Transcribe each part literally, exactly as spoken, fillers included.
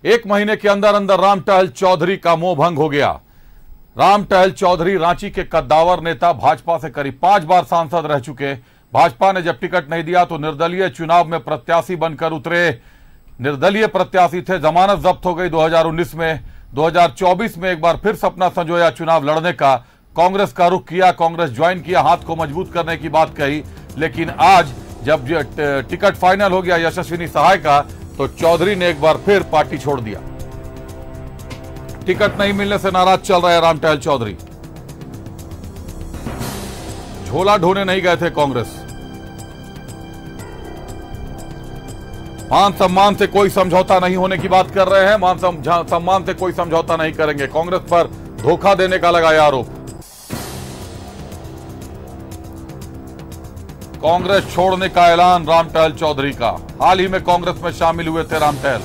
एक महीने के अंदर अंदर राम टहल चौधरी का मोह भंग हो गया। राम टहल चौधरी रांची के कद्दावर नेता, भाजपा से करीब पांच बार सांसद रह चुके। भाजपा ने जब टिकट नहीं दिया तो निर्दलीय चुनाव में प्रत्याशी बनकर उतरे। निर्दलीय प्रत्याशी थे, जमानत जब्त हो गई दो हज़ार उन्नीस में। दो हज़ार चौबीस में एक बार फिर सपना संजोया चुनाव लड़ने का, कांग्रेस का रुख किया, कांग्रेस ज्वाइन किया, हाथ को मजबूत करने की बात कही। लेकिन आज जब टिकट फाइनल हो गया यशस्विनी सहाय का, तो चौधरी ने एक बार फिर पार्टी छोड़ दिया। टिकट नहीं मिलने से नाराज चल रहे राम टहल चौधरी। झोला ढोने नहीं गए थे कांग्रेस। मान सम्मान से कोई समझौता नहीं होने की बात कर रहे हैं। मान सम्मान से कोई समझौता नहीं करेंगे। कांग्रेस पर धोखा देने का लगाया आरोप। कांग्रेस छोड़ने का ऐलान राम टहल चौधरी का। हाल ही में कांग्रेस में शामिल हुए थे राम टहल।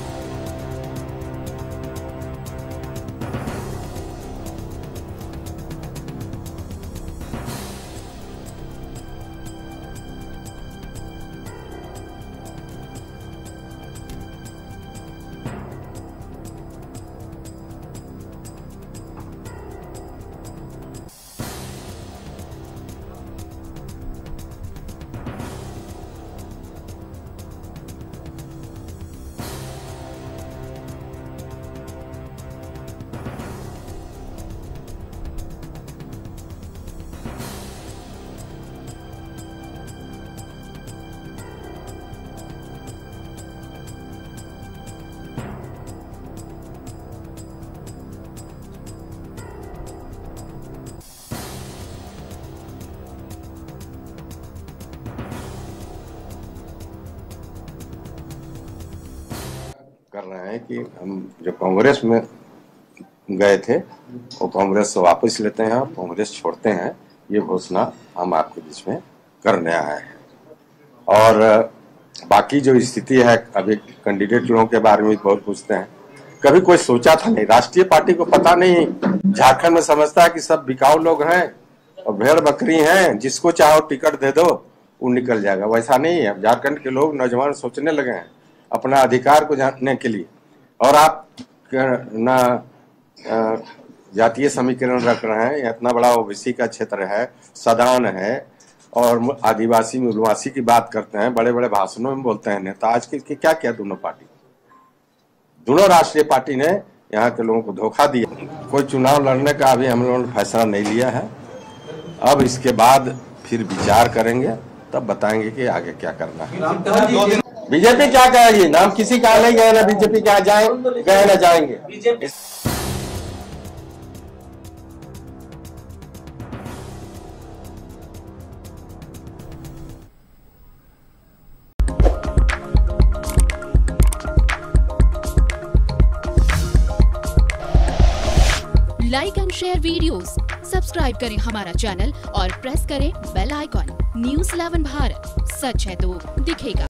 कर रहे हैं कि हम जो कांग्रेस में गए थे वो कांग्रेस से वापस लेते हैं और कांग्रेस छोड़ते हैं, ये घोषणा हम आपके बीच में करने आए हैं। और बाकी जो स्थिति है, अभी कैंडिडेट लोगों के बारे में बहुत पूछते हैं। कभी कोई सोचा था नहीं, राष्ट्रीय पार्टी को पता नहीं, झारखंड में समझता है कि सब बिकाऊ लोग हैं और भेड़ बकरी हैं, जिसको चाहो टिकट दे दो वो निकल जाएगा। वैसा नहीं है। झारखंड के लोग, नौजवान सोचने लगे हैं अपना अधिकार को जानने के लिए। और आप ना जातीय समीकरण रख रहे हैं, इतना बड़ा ओबीसी का क्षेत्र है, सदान है, और आदिवासी मूलवासी की बात करते हैं, बड़े बड़े भाषणों में बोलते हैं नेता। आज के क्या किया दोनों पार्टी, दोनों राष्ट्रीय पार्टी ने यहाँ के लोगों को धोखा दिया। कोई चुनाव लड़ने का अभी हम लोगों ने फैसला नहीं लिया है। अब इसके बाद फिर विचार करेंगे, तब बताएंगे कि आगे क्या करना है। बीजेपी क्या कहेगी? नाम किसी का नहीं गए ना, बीजेपी क्या जाए गए ना जाएंगे। Like and share videos, subscribe करें हमारा चैनल और प्रेस करें bell icon. News eleven Bharat, सच है तो दिखेगा।